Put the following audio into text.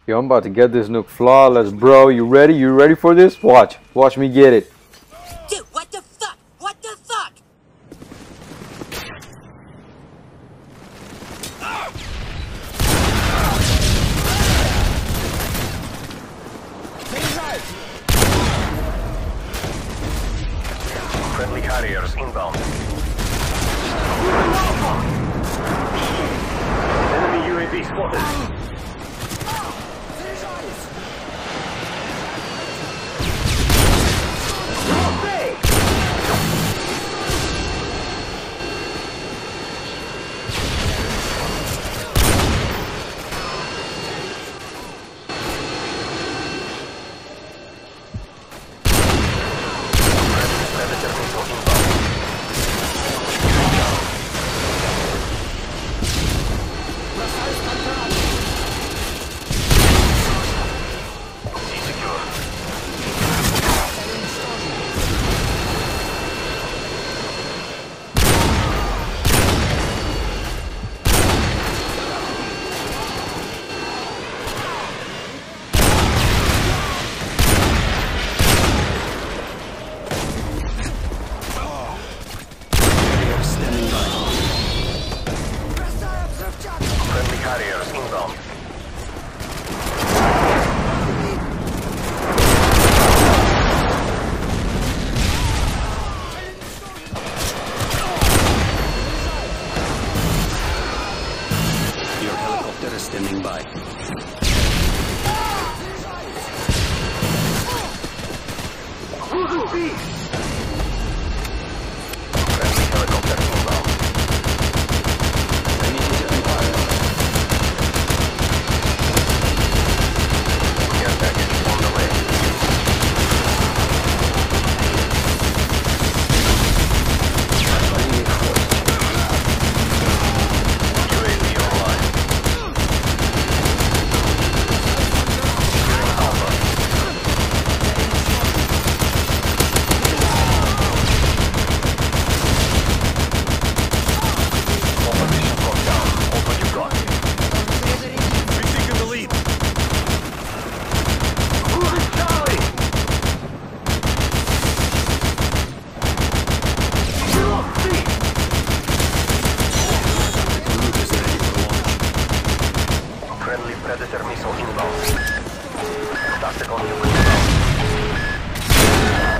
Yo, I'm about to get this nuke flawless, bro. You ready? You ready for this? Watch. Watch me get it. Dude, what the fuck? What the fuck? Friendly Harriers inbound. Enemy UAV spotted. Harriers inbound. Your helicopter is standing by. Friendly helicopter inbound. Immediate fire. Care package on the way. UAV online. Securing Alpha. Opposition locked down. Hold what you got. Rethinking the lead. Moving Charlie! You're off C! Route is ready for launch. Friendly Predator missile inbound. Tactical nuke inbound.